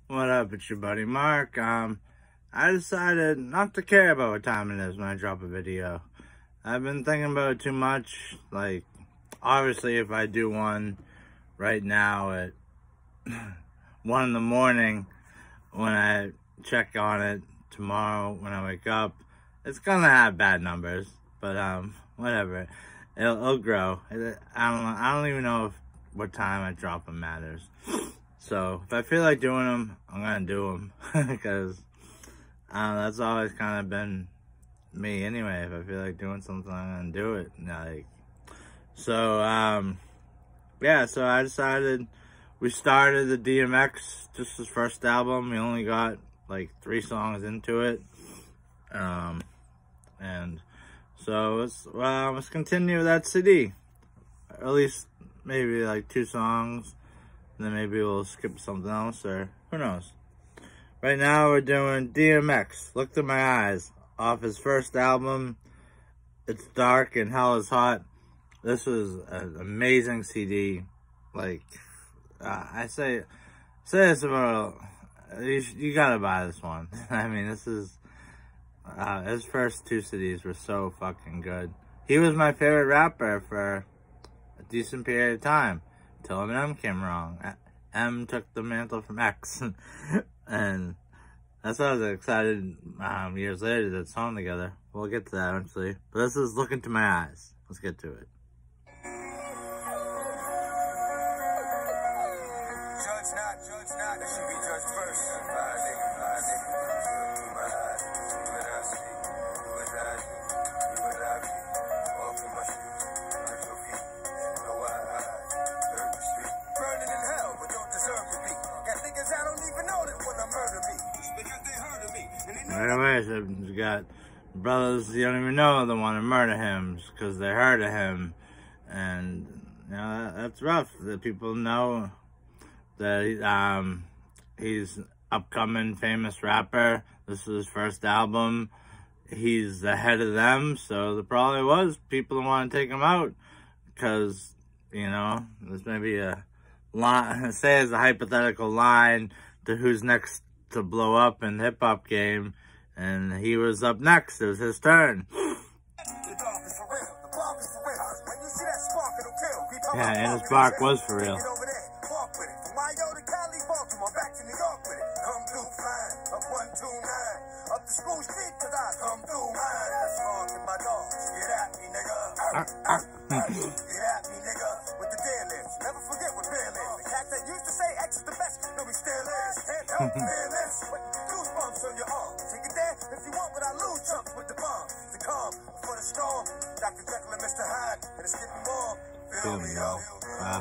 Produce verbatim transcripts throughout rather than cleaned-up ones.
What up, it's your buddy Mark. Um, I decided not to care about what time it is when I drop a video. I've been thinking about it too much. Like, obviously if I do one right now at one in the morning, when I check on it tomorrow when I wake up, it's gonna have bad numbers, but um, whatever. It'll, it'll grow. It, I don't know. I don't even know if what time I drop them matters. So if I feel like doing them, I'm gonna do them because uh, that's always kind of been me anyway. If I feel like doing something, I'm gonna do it. Like, so um, yeah. So I decided we started the D M X, just his first album. We only got like three songs into it, um, and so let's well let's continue with that C D. At least maybe like two songs. Then maybe we'll skip something else, or who knows. Right now we're doing D M X, Look to My Eyes, off his first album. It's dark and hell is hot. This is an amazing C D. Like, uh, I say, say this about, you, you gotta buy this one. I mean, this is, uh, his first two C Ds were so fucking good. He was my favorite rapper for a decent period of time. Till Eminem came wrong. M took the mantle from X. And that's why I was excited um, years later to do that song together. We'll get to that eventually. But this is Look Into My Eyes. Let's get to it. Judge not, judge not, that should be judged first. Right away, so you got brothers you don't even know that want to murder him because they heard of him, and you know that, that's rough. That people know that um he's upcoming famous rapper. This is his first album. He's ahead of them, so there probably was people who want to take him out because you know there's maybe a line, say as a hypothetical line to who's next to blow up in the hip hop game. And he was up next. It was his turn. Yeah, and his bark was for real. Wow.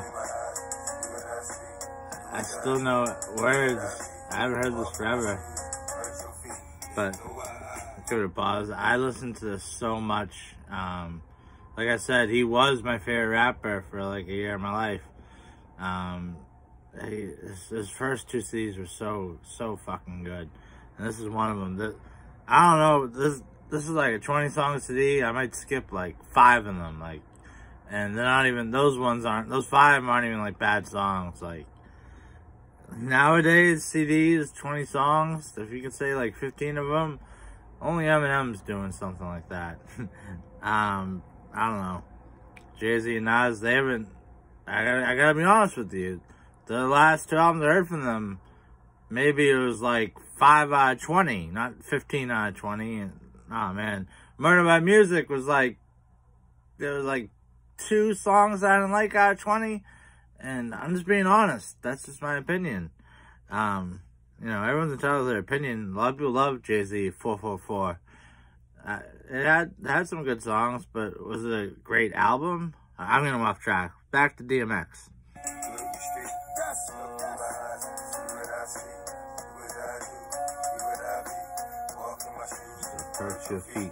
I still know words. I haven't heard this forever. But give it a pause. I listened to this so much. Um, like I said, he was my favorite rapper for like a year of my life. Um, he, his, his first two C Ds were so, so fucking good. And this is one of them. This, I don't know. This this is like a twenty song C D. I might skip like five of them. Like, and they're not even, those ones aren't, those five aren't even like bad songs. Like, nowadays, C Ds, twenty songs, if you could say like fifteen of them, only Eminem's doing something like that. um, I don't know. Jay-Z and Nas, they haven't, I gotta, I gotta be honest with you, the last two albums I heard from them, maybe it was like five out of twenty, not fifteen out of twenty. And, oh man, Murder by Music was like, there was like two songs I didn't like out of twenty. And I'm just being honest. That's just my opinion. Um, you know, everyone's entitled to their opinion. A lot of people love Jay-Z four four four. Uh, it had had some good songs, but was it a great album? I'm getting off track. Back to D M X. Hurt your feet.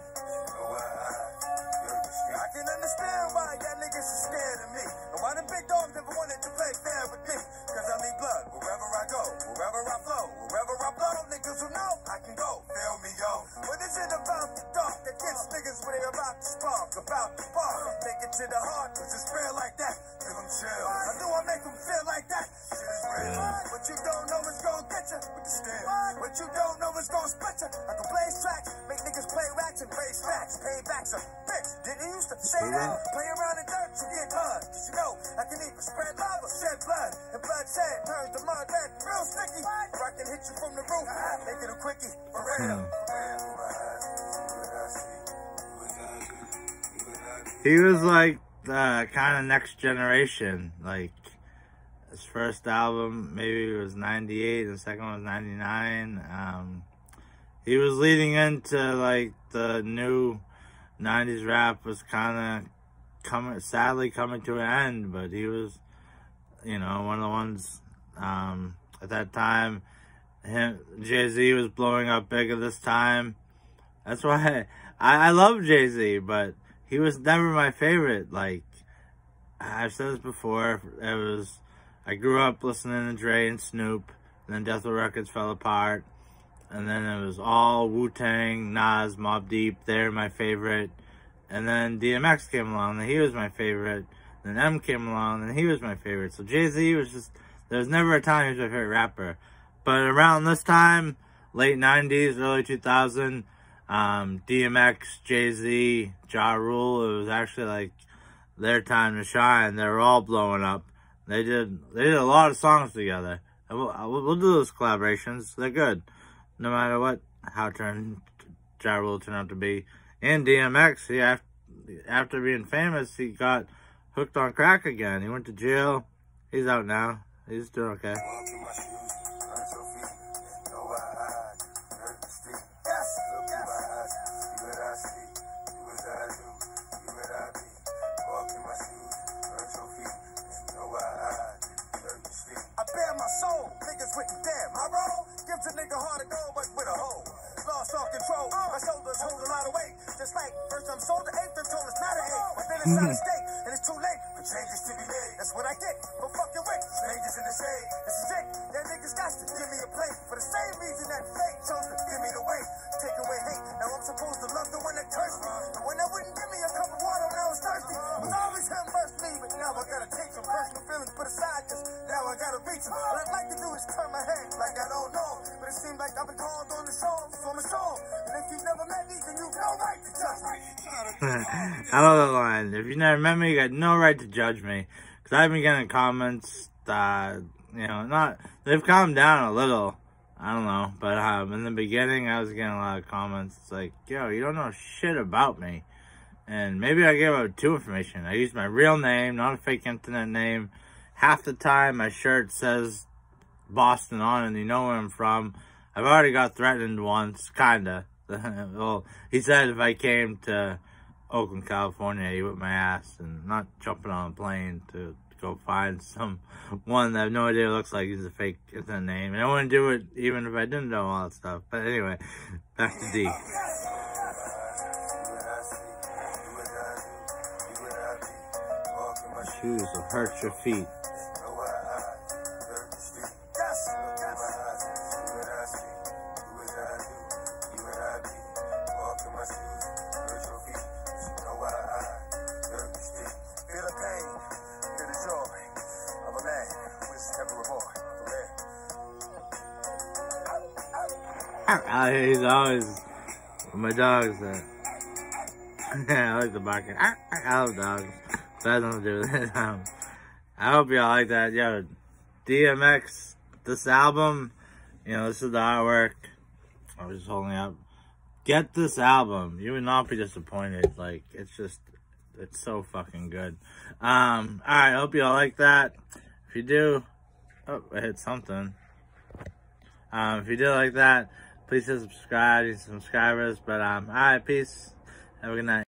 What you don't know is gon' split ya. I can blaze tracks, make niggas play racks and raise facts. Pay back some bitch. Didn't you used to say that? Play around in dirt, you get hard. Cause you know, I can even spread lava, shed blood. And blood shed turns the mud red, real sticky. Or I can hit you from the roof, make it a quickie. For real. He was like the kind of next generation. Like, his first album maybe it was ninety-eight, the second one was ninety-nine. Um, he was leading into like the new nineties rap was kind of coming, sadly coming to an end, but he was, you know, one of the ones um, at that time. Him, Jay-Z was blowing up big at this time. That's why I, I love Jay-Z, but he was never my favorite. Like, I've said this before, it was, I grew up listening to Dre and Snoop, and then Death Row Records fell apart, and then it was all Wu-Tang, Nas, Mobb Deep, they're my favorite, and then D M X came along, and he was my favorite, and then M came along, and he was my favorite. So Jay-Z was just, there was never a time he was my favorite rapper. But around this time, late nineties, early two thousand, um, D M X, Jay-Z, Ja Rule, it was actually like their time to shine. They were all blowing up. They did they did a lot of songs together. We'll, we'll do those collaborations. They're good. No matter what, how turn Ja Rule turned out to be. And D M X, he, after being famous, he got hooked on crack again. He went to jail. He's out now. He's doing okay. It's not a state, and it's too late for changes to be made. That's what I get for fucking with strangers in the shade. This is it. That niggas got to give me a plate for the same reason that fate chose to give me the weight. Take away hate. Now I'm supposed to love the one that cursed me. The one that wouldn't give me a cup of water when I was thirsty. It was always him versus me, but now I gotta take some personal feelings put aside, cause now I gotta reach him. What I'd like to do is turn my head like I don't know. But it seems like I've been called on the show, so I'm a show. And if you've never met me, then you've no right to judge me. I love that line. If you never met me, you got no right to judge me. Because I've been getting comments that, you know, not, they've calmed down a little. I don't know. But um, in the beginning, I was getting a lot of comments. It's like, yo, you don't know shit about me. And maybe I gave out too information. I used my real name, not a fake internet name. Half the time, my shirt says Boston on it, and you know where I'm from. I've already got threatened once, kinda. Well, he said if I came to Oakland, California, he whipped my ass, and not jumping on a plane to go find some one that I have no idea what it looks like. He's a fake internet name, and I wouldn't do it even if I didn't know all that stuff. But anyway, back to D. My shoes will hurt your feet. Uh, he's always my dogs. Uh, I like the barking. I love dogs. That has nothing to do with it. Um, I hope y'all like that. Yo, D M X, this album, you know, this is the artwork. I was just holding it up. Get this album. You would not be disappointed. Like, it's just, it's so fucking good. Um, alright, I hope y'all like that. If you do, oh, I hit something. Um, if you do like that, please hit subscribe, these subscribers. But, um, alright, peace. Have a good night.